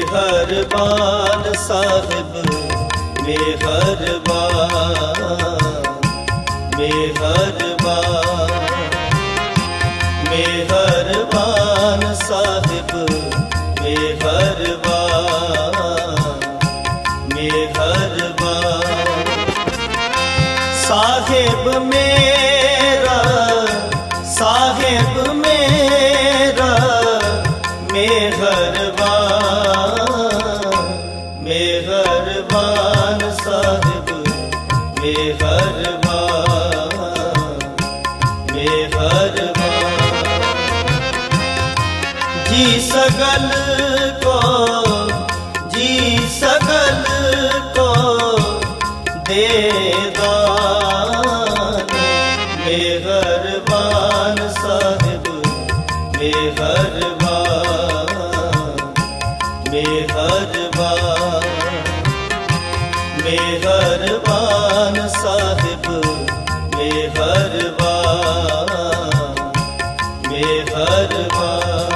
मेहरबान साहिब मेहरबान, मेहरबान, मेहरबान साहिब मेहरबान, मेहरबान। साहिब मेरा, साहिब मेरा मेहरबान, मेहरबान साहिब मेहरबान, मेहरबान। जी सगल को, जी सगल को दे दान, मेहरबान साहिब मेहरबान, मेहरबान, मेहरबान साहिब मेहरबान, मेहरबान।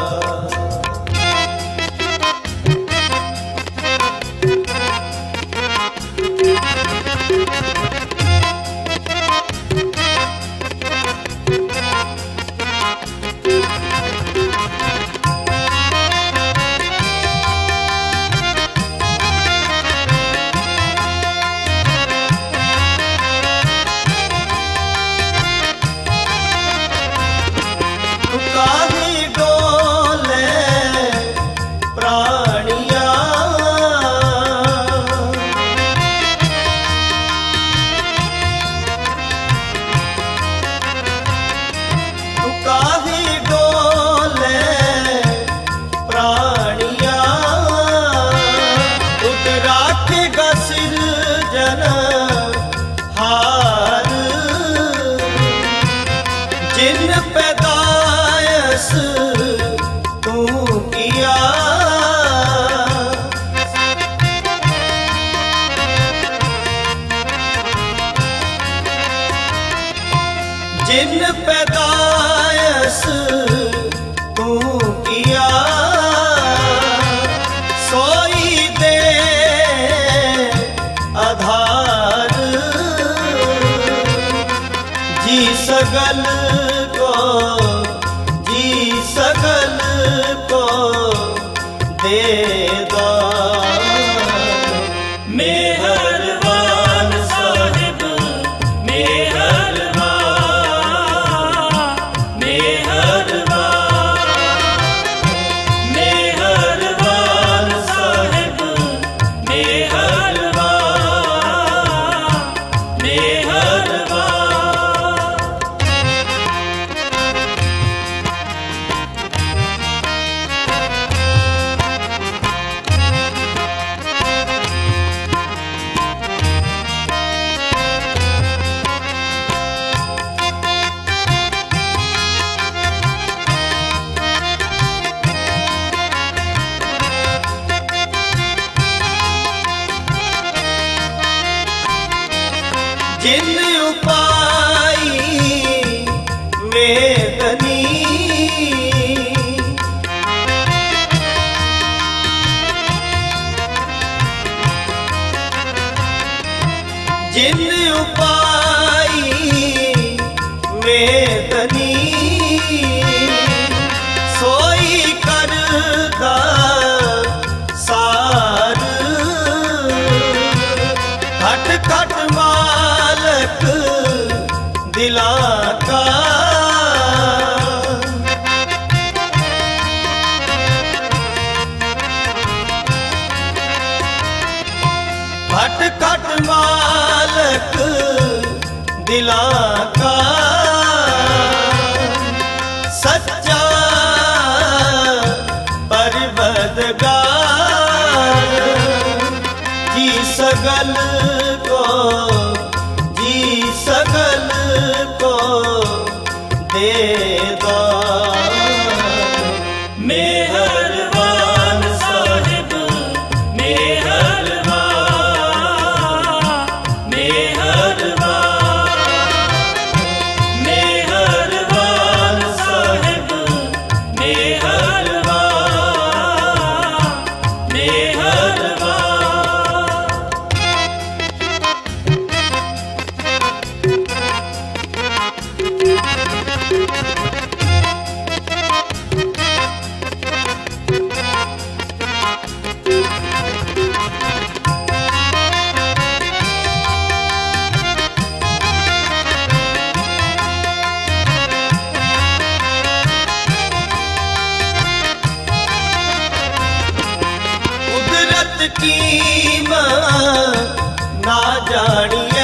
जिन पैदायश तू किया, सोई दे आधार। जी सगल को, जी सगल को दे दान, मेहरबान साहिब मेहरबान, मेहरबान, मेहरबान साहिब मेहरबान, मेहरबान। जिन उपाई मेदनी, जिन उपाई मेदनी, सोई करदा सार। खट खट मालक दिला का, खट खट मालक दिला का, सच्चा परवदगार। जी सगल को, जी सगल को दे दान, मेहरबान साहिब मेहरबान, मेहरबान, मेहरबान साहिब मेहरबान, मेहरबान। कुदरत की ना जानिए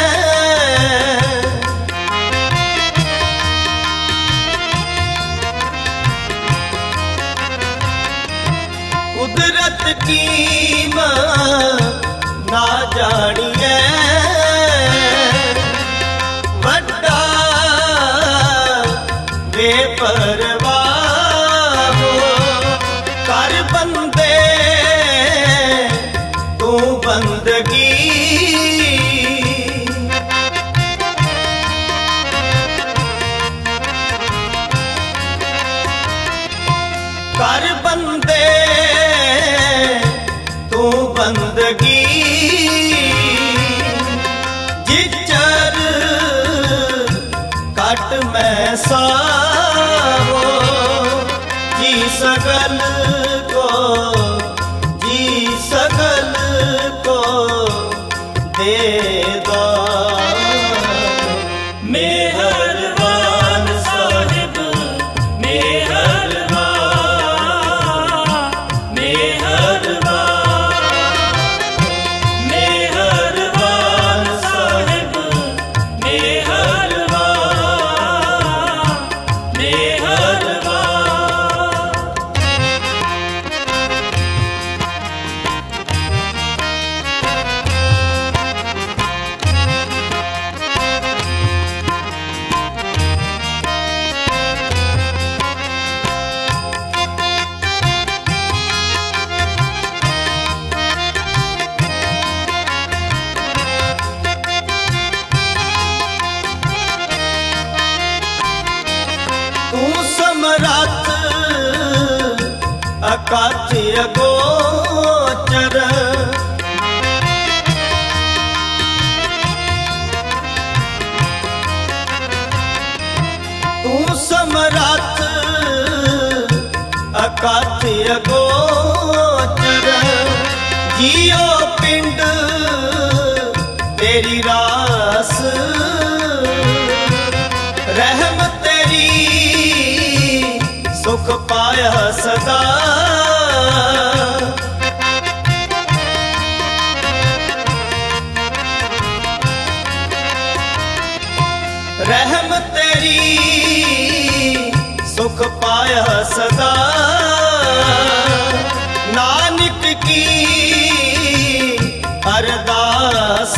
कुदरत की ना जानिए वड्डा बेपरवाह हो कर बंदे तू बंदगी कर बंदे तू बंदगी जिचर कट मैं सा हो जी सगल को जी सगल को दे दो मेहरबान साहिब मेहरबान समरथ अकाथ्य अगोचर तू समरथ अकाथ्य अगोचर जियो पिंड तेरी रास रहम तेरी सुख पाया सदा रहम तेरी सुख पाया सदा नानक की अरदास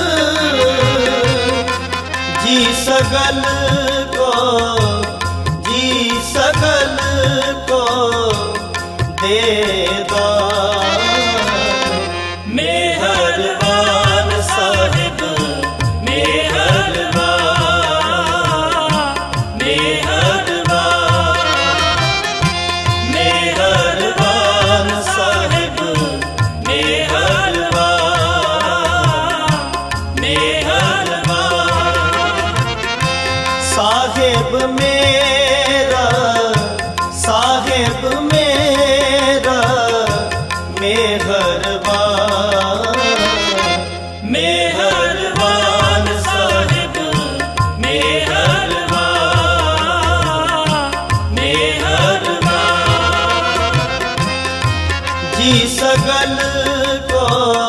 जी सगल को जी सगल को दे दो मेहरबान साहिब मेहरबान मेहरबान मेहरबान साहिब मेहरबान मेहरबान साहिब मेरा साहिब मेरा मेहरबान मेहरबान साहिब मेहरबान मेहरबान जी सगल को